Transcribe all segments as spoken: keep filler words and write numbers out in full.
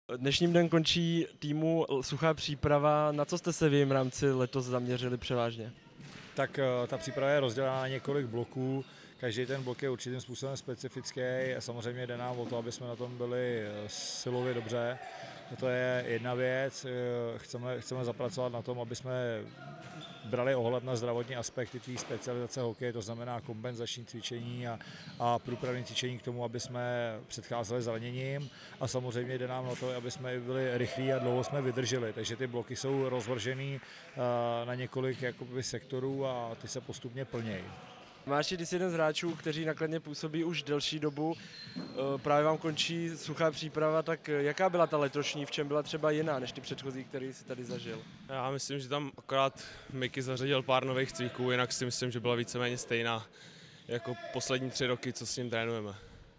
Dnešním dnem končí týmu suchá příprava. Na co jste se v jejím rámci letos zaměřili převážně? Tak ta příprava je rozdělená na několik bloků. Každý ten blok je určitým způsobem specifický a samozřejmě jde nám o to, aby jsme na tom byli silově dobře. To je jedna věc. Chceme, chceme zapracovat na tom, aby jsme brali ohled na zdravotní aspekty té specializace hokeje, to znamená kompenzační cvičení a, a průpravní cvičení k tomu, aby jsme předcházeli zraněním. A samozřejmě jde nám na to, aby jsme byli rychlí a dlouho jsme vydrželi. Takže ty bloky jsou rozvržený na několik jakoby sektorů a ty se postupně plnějí. Máš ty jsi jeden z hráčů, kteří na Kladně působí už delší dobu. Právě vám končí suchá příprava, tak jaká byla ta letošní, v čem byla třeba jiná než ty předchozí, který jsi tady zažil? Já myslím, že tam akorát Miky zařadil pár nových cviků, jinak si myslím, že byla víceméně stejná jako poslední tři roky, co s ním trénujeme.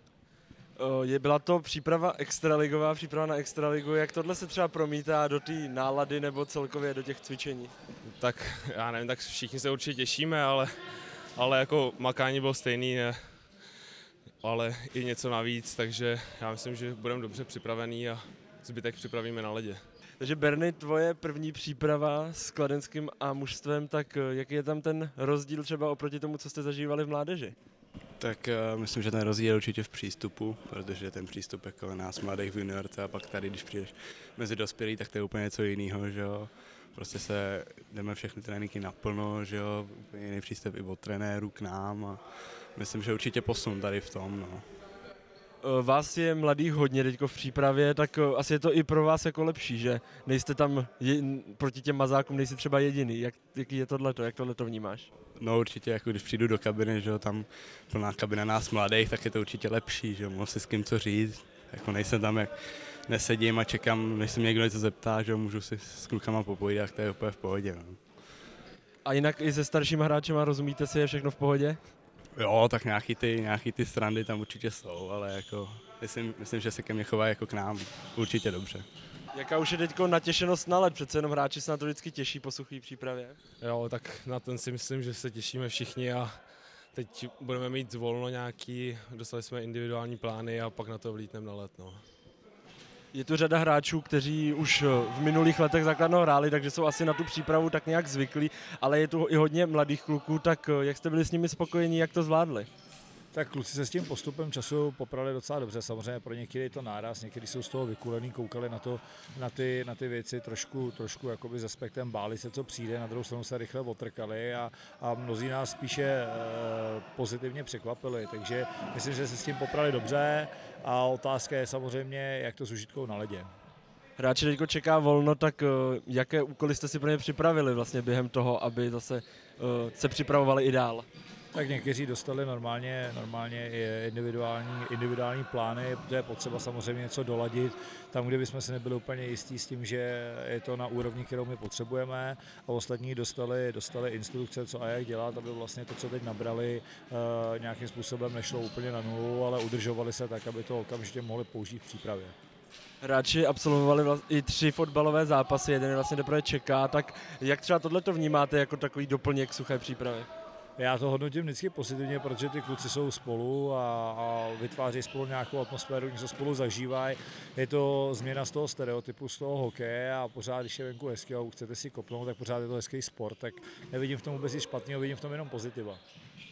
Je, byla to příprava extraligová, příprava na extraligu, jak tohle se třeba promítá do té nálady nebo celkově do těch cvičení? Tak já nevím, tak všichni se určitě těšíme, ale, ale jako makání bylo stejný, ne, ale i něco navíc, takže já myslím, že budeme dobře připravený a zbytek připravíme na ledě. Takže Berny, tvoje první příprava s kladenským a mužstvem, tak jaký je tam ten rozdíl třeba oproti tomu, co jste zažívali v mládeži? Tak uh, myslím, že ten rozdíl je určitě v přístupu, protože ten přístup jako nás mladých v juniorce a pak tady, když přijdeš mezi dospělí, tak to je úplně něco jiného, že jo. Prostě se jdeme všechny tréninky naplno, že jo, úplně jiný přístup i od trenéru k nám a myslím, že určitě posun tady v tom, no. Vás je mladých hodně teďko v přípravě, tak asi je to i pro vás jako lepší, že nejste tam je, proti těm mazákům, nejsi třeba jediný. Jak, jaký je tohleto, jak tohleto vnímáš? No určitě, jako když přijdu do kabiny, že jo, tam plná kabina nás mladých, tak je to určitě lepší, že jo, mohu si s kým co říct. Jako nejsem tam, jak nesedím a čekám, než se mě někdo něco zeptá, že jo, můžu si s klukama popovídat, to je úplně v pohodě, no. A jinak i se staršíma hráčema rozumíte si, je všechno v pohodě? Jo, tak nějaký ty, nějaký ty srandy tam určitě jsou, ale jako myslím, myslím, že se ke mně chovají jako k nám určitě dobře. Jaká už je teďko natěšenost na led? Přece jenom hráči se na to vždycky těší po suché přípravě. Jo, tak na ten si myslím, že se těšíme všichni a teď budeme mít volno nějaký, dostali jsme individuální plány a pak na to vlítneme na led, no. Je tu řada hráčů, kteří už v minulých letech základno hráli, takže jsou asi na tu přípravu tak nějak zvyklí, ale je tu i hodně mladých kluků, tak jak jste byli s nimi spokojení, jak to zvládli? Tak kluci se s tím postupem času poprali docela dobře, samozřejmě pro některé je to náraz, někteří jsou z toho vykulený, koukali na, to, na, ty, na ty věci trošku, trošku jakoby s aspektem, báli se, co přijde, na druhou stranu se rychle otrkali a, a mnozí nás spíše e, pozitivně překvapili, takže myslím, že se s tím poprali dobře a otázka je samozřejmě, jak to s užitkou na ledě. Hráči teďko čeká volno, tak jaké úkoly jste si pro ně připravili vlastně během toho, aby zase uh, se připravovali i dál? Tak někteří dostali normálně, normálně individuální, individuální plány, protože je potřeba samozřejmě něco doladit. Tam, kde bychom se nebyli úplně jistí s tím, že je to na úrovni, kterou my potřebujeme, a ostatní dostali, dostali instrukce, co a jak dělat, aby vlastně to, co teď nabrali, nějakým způsobem nešlo úplně na nulu, ale udržovali se tak, aby to okamžitě mohli použít v přípravě. Hráči absolvovali vlast, i tři fotbalové zápasy, jeden je vlastně teprve čeká, tak jak třeba tohleto vnímáte jako takový doplněk suché přípravy? Já to hodnotím vždycky pozitivně, protože ty kluci jsou spolu a, a vytváří spolu nějakou atmosféru, něco spolu zažívají. Je to změna z toho stereotypu, z toho hokeje a pořád, když je venku hezky a chcete si kopnout, tak pořád je to hezký sport, tak nevidím v tom vůbec nic špatného, vidím v tom jenom pozitiva.